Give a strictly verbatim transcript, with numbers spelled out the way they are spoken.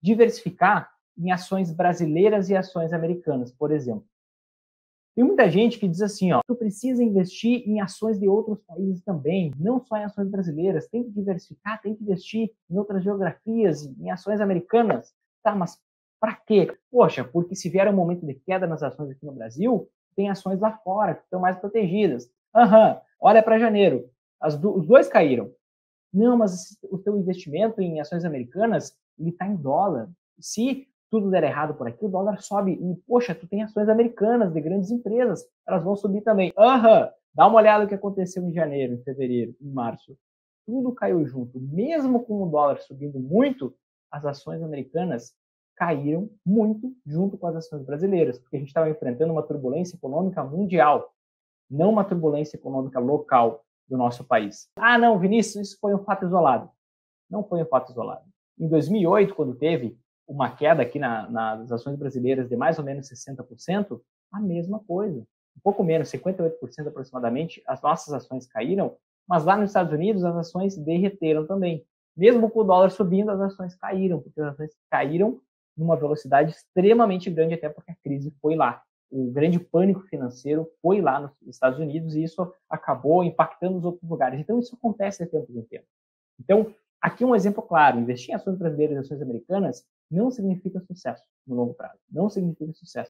diversificar em ações brasileiras e ações americanas, por exemplo. Tem muita gente que diz assim, ó, tu precisa investir em ações de outros países também, não só em ações brasileiras, tem que diversificar, tem que investir em outras geografias, em ações americanas. Tá, mas para quê? Poxa, porque se vier um momento de queda nas ações aqui no Brasil, tem ações lá fora que estão mais protegidas. Aham, olha para janeiro, as do, os dois caíram. Não, mas o teu investimento em ações americanas, ele está em dólar. Se tudo der errado por aqui, o dólar sobe. E, poxa, tu tem ações americanas de grandes empresas, elas vão subir também. Aham, dá uma olhada no que aconteceu em janeiro, em fevereiro, em março. Tudo caiu junto. Mesmo com o dólar subindo muito, as ações americanas caíram muito junto com as ações brasileiras, porque a gente estava enfrentando uma turbulência econômica mundial, não uma turbulência econômica local do nosso país. Ah, não, Vinícius, isso foi um fato isolado. Não foi um fato isolado. Em dois mil e oito, quando teve uma queda aqui na, nas ações brasileiras de mais ou menos sessenta por cento, a mesma coisa. Um pouco menos, cinquenta e oito por cento aproximadamente, as nossas ações caíram, mas lá nos Estados Unidos as ações derreteram também. Mesmo com o dólar subindo, as ações caíram, porque as ações caíram numa velocidade extremamente grande, até porque a crise foi lá. O grande pânico financeiro foi lá nos Estados Unidos e isso acabou impactando os outros lugares. Então, isso acontece de tempo em tempo. Então, aqui um exemplo claro, investir em ações brasileiras e ações americanas não significa sucesso no longo prazo, não significa sucesso.